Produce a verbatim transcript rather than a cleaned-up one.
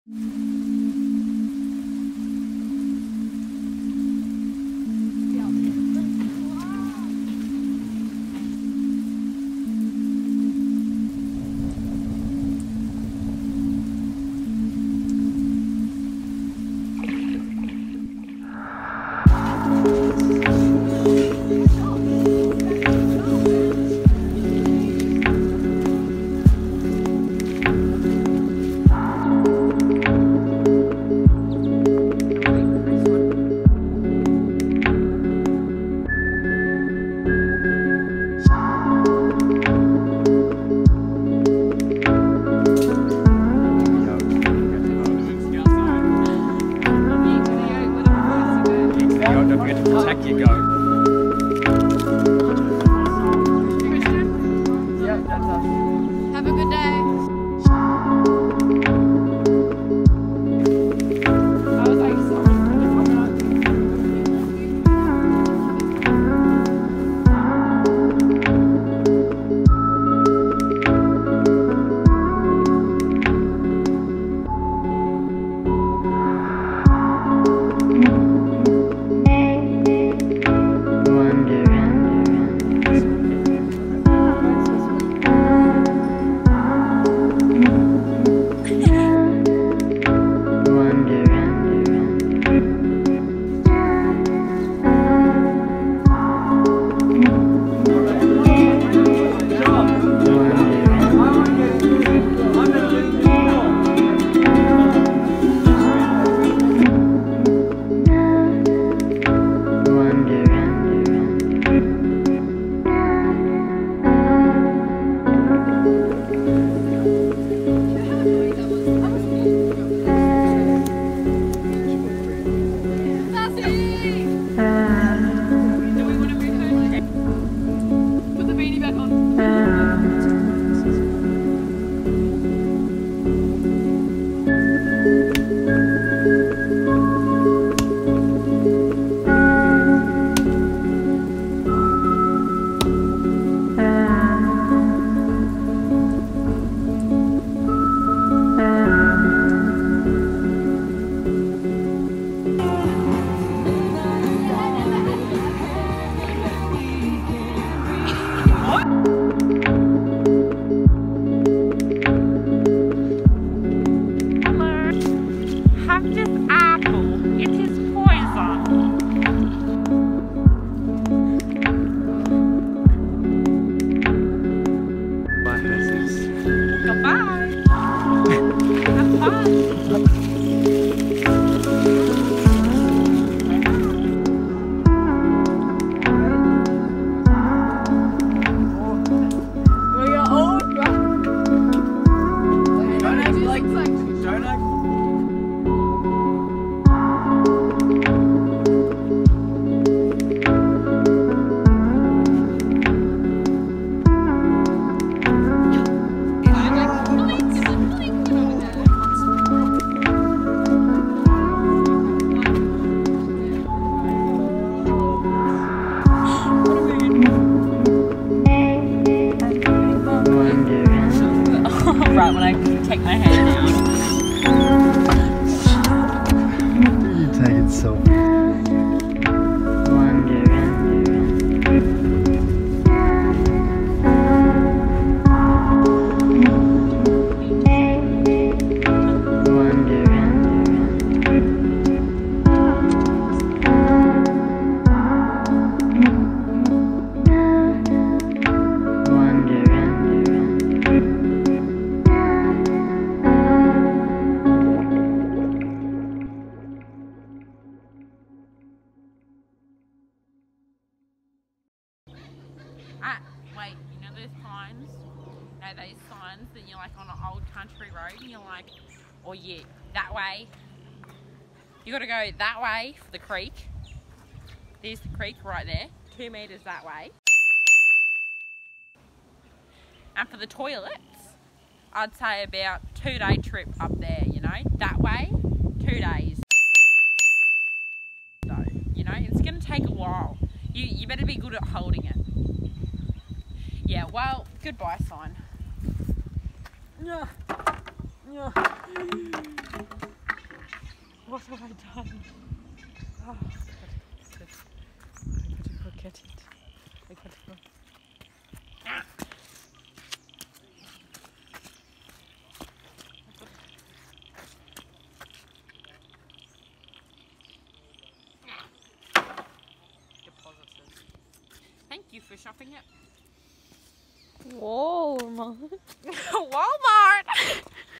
Right when I take my hand down. You take it so. Ah, wait, you know those signs? You know those signs that you're like on an old country road and you're like, oh yeah, that way. You gotta go that way for the creek. There's the creek right there, two meters that way. And for the toilets, I'd say about two day trip up there, you know, that way, two days. So, you know, it's gonna take a while. You, you better be good at holding it. Yeah, well, goodbye sign. Yeah. Yeah. have I done? Oh, God. Good. I gotta go get it. I gotta go. Thank you for shopping it. Whoa, Mom. Walmart!